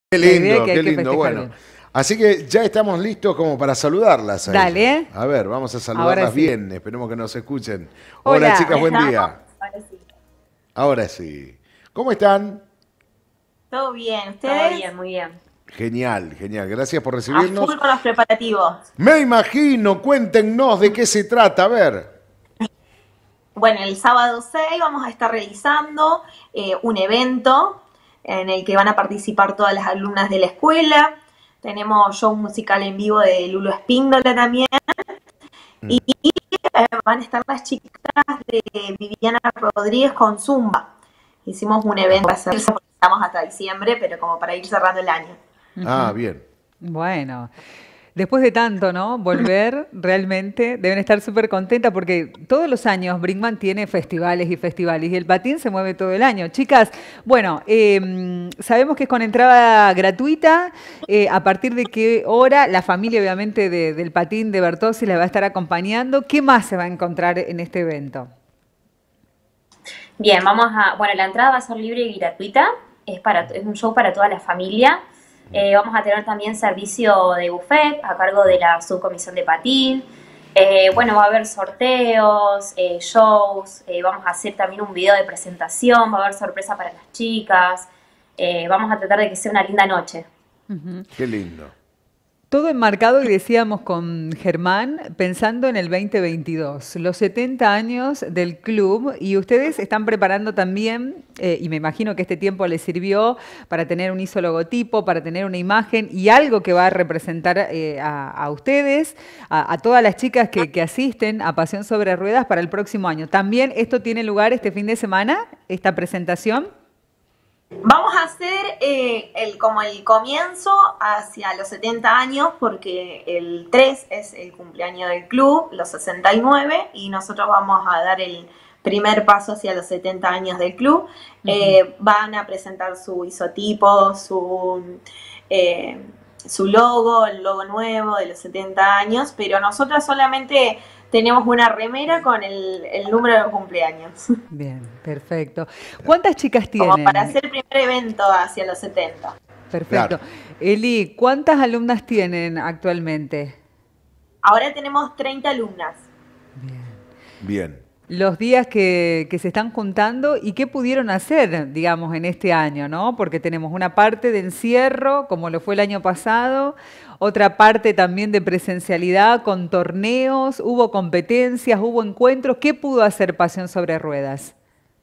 La idea es que hay Qué que lindo, festejar bueno. bien. Así que ya estamos listos como para saludarlas a Dale, ellas. A ver, vamos a ahora saludarlas sí. bien, esperemos que nos escuchen. Hola chicas, Hola. buen Estamos, día. ahora sí. Ahora sí. ¿Cómo están? ¿Todo bien? Todo ¿Ustedes? bien, muy bien. Genial, genial. Gracias por A recibirnos. full con los preparativos. Me imagino, cuéntenos de qué se trata. A ver. Bueno, el sábado 6 vamos a estar realizando un evento en el que van a participar todas las alumnas de la escuela. Tenemos show musical en vivo de Lulo Espíndola también. Y Mm. van a estar las chicas de Viviana Rodríguez con Zumba. Hicimos un evento para hacer, estamos hasta diciembre, pero como para ir cerrando el año. Ah, bien. Bueno, después de tanto, ¿no? Volver, realmente deben estar súper contentas porque todos los años Brinkman tiene festivales y festivales y el patín se mueve todo el año. Chicas, bueno, sabemos que es con entrada gratuita. ¿A partir de qué hora? La familia, obviamente, del patín de Bertozzi les va a estar acompañando. ¿Qué más se va a encontrar en este evento? Bien, bueno, la entrada va a ser libre y gratuita, es un show para toda la familia. Vamos a tener también servicio de buffet a cargo de la subcomisión de patín. Bueno, va a haber sorteos, shows, vamos a hacer también un video de presentación, va a haber sorpresa para las chicas. Vamos a tratar de que sea una linda noche. Qué lindo. Todo enmarcado, y decíamos con Germán, pensando en el 2022, los 70 años del club, y ustedes están preparando también, y me imagino que este tiempo les sirvió para tener un ISO logotipo, para tener una imagen y algo que va a representar a ustedes, a todas las chicas que asisten a Pasión sobre Ruedas para el próximo año. ¿También esto tiene lugar este fin de semana, esta presentación? Vamos a hacer como el comienzo hacia los 70 años, porque el 3 es el cumpleaños del club, los 69, y nosotros vamos a dar el primer paso hacia los 70 años del club. Van a presentar su isotipo, su logo, el logo nuevo de los 70 años, pero nosotros solamente tenemos una remera con el número de cumpleaños. Bien, perfecto. ¿Cuántas chicas tienen? Como para hacer el primer evento hacia los 70. Perfecto. Claro. Eli, ¿cuántas alumnas tienen actualmente? Ahora tenemos 30 alumnas. Bien. Los días que se están juntando y qué pudieron hacer, digamos, en este año, ¿no? Porque tenemos una parte de encierro, como lo fue el año pasado, otra parte también de presencialidad con torneos, hubo competencias, hubo encuentros. ¿Qué pudo hacer Pasión sobre Ruedas?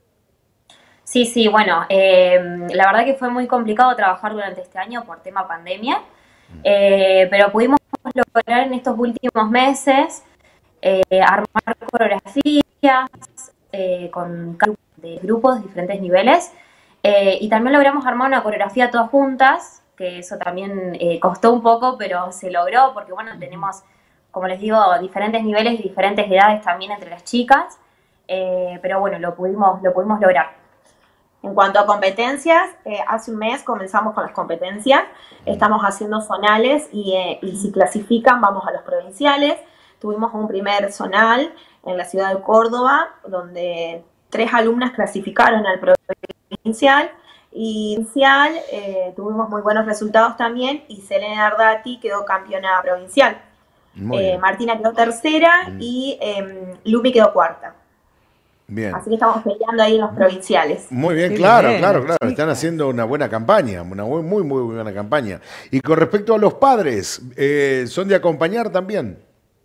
Sí, bueno, la verdad que fue muy complicado trabajar durante este año por tema pandemia, pero pudimos lograr en estos últimos meses armar coreografías con de grupos de diferentes niveles, y también logramos armar una coreografía todas juntas, que eso también costó un poco, pero se logró porque, bueno, tenemos, como les digo, diferentes niveles y diferentes edades también entre las chicas, pero bueno, lo pudimos lograr. En cuanto a competencias, hace un mes comenzamos con las competencias. Estamos haciendo zonales y si clasifican vamos a los provinciales. Tuvimos un primer zonal en la ciudad de Córdoba, donde 3 alumnas clasificaron al provincial. Y tuvimos muy buenos resultados también, y Selena Ardati quedó campeona provincial. Martina quedó tercera y Lumi quedó cuarta. Bien. Así que estamos peleando ahí en los provinciales. Muy bien, Qué claro. bien, Están chicas. haciendo una buena campaña, una muy buena campaña. Y con respecto a los padres, ¿son de acompañar también?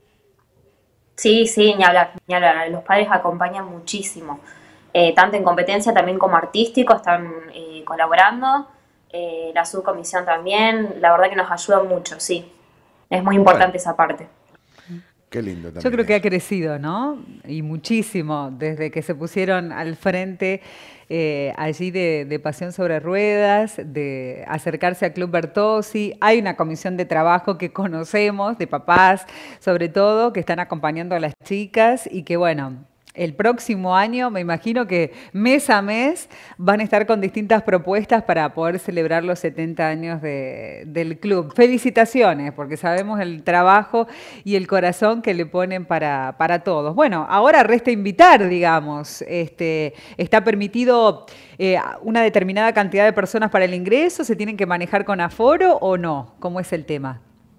Sí, ni hablar, ni hablar. Los padres acompañan muchísimo, tanto en competencia también como artístico, están colaborando, la subcomisión también, la verdad que nos ayuda mucho, sí. Es muy importante esa parte. Qué lindo también. Yo creo que ha eso. crecido, ¿no? Y muchísimo desde que se pusieron al frente allí de Pasión sobre Ruedas, de acercarse al Club Bertozzi. Hay una comisión de trabajo que conocemos, de papás sobre todo, que están acompañando a las chicas y que, bueno, El próximo año, me imagino que mes a mes van a estar con distintas propuestas para poder celebrar los 70 años del club. Felicitaciones, porque sabemos el trabajo y el corazón que le ponen para todos. Bueno, ahora resta invitar, digamos. ¿Está permitido una determinada cantidad de personas para el ingreso? ¿Se tienen que manejar con aforo o no? ¿Cómo es el tema?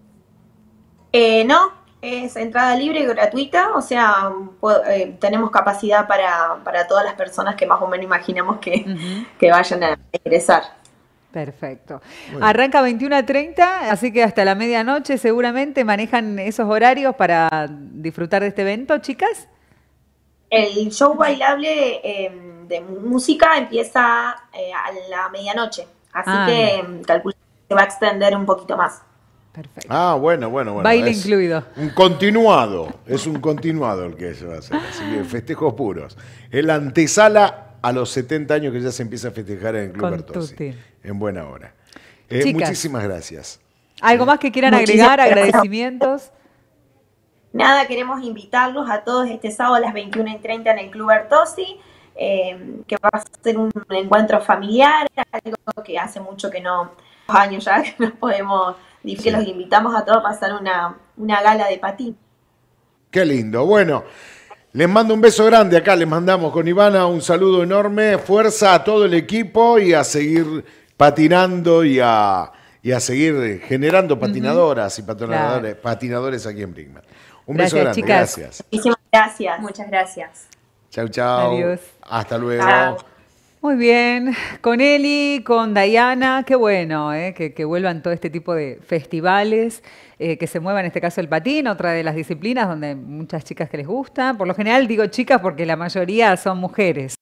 No, es entrada libre y gratuita, o sea, tenemos capacidad para todas las personas que más o menos imaginamos que vayan a ingresar. Perfecto. Arranca 21:30, así que hasta la medianoche seguramente manejan esos horarios para disfrutar de este evento, chicas. El show bailable de música empieza a la medianoche, así que calculo que se va a extender un poquito más. Perfecto. Ah, bueno. Baile incluido. Un continuado, es un continuado el que se va a hacer. Así que festejos puros. Es la antesala a los 70 años que ya se empieza a festejar en el Club Bertozzi. En buena hora. Muchísimas gracias. ¿Algo más que quieran agregar? ¿Agradecimientos? Nada, queremos invitarlos a todos este sábado a las 21:30 en el Club Bertozzi, que va a ser un encuentro familiar, algo que hace mucho que no, años ya, que no podemos, que los invitamos a todos a pasar una gala de patín. Qué lindo. Bueno, les mando un beso grande acá, les mandamos con Ivana un saludo enorme, fuerza a todo el equipo y a seguir patinando y a seguir generando patinadoras y patinadores aquí en Brinkmann. Un beso grande, chicas. Gracias. Muchísimas gracias. Muchas gracias. Chau, chau. Adiós. Hasta luego. Chao. Muy bien, con Eli, con Dayana, qué bueno que vuelvan todo este tipo de festivales, que se mueva en este caso el patín, otra de las disciplinas donde hay muchas chicas que les gusta. Por lo general digo chicas porque la mayoría son mujeres.